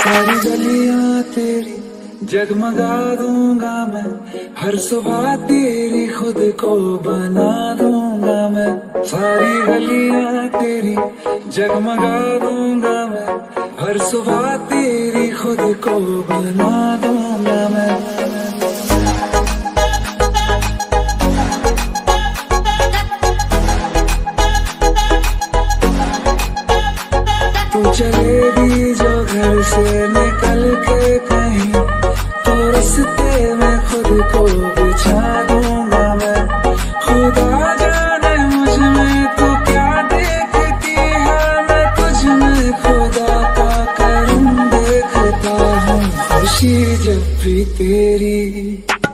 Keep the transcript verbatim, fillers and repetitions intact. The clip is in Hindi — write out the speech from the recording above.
सारी गलियां तेरी जगमगा दूंगा मैं, हर सुबह तेरी खुद को बना दूंगा मैं। सारी गलियां तेरी जगमगा दूंगा मैं, हर सुबह तेरी खुद को बना दूंगा मैं। तू चलेगी जो घर से निकल के कहीं, तो रास्ते में खुद को बिछा दूंगा मैं। खुदा जाने मुझ में तू क्या देखती है, मैं तुझ में खुदा का करम देखता हूँ। खुशी जब भी तेरी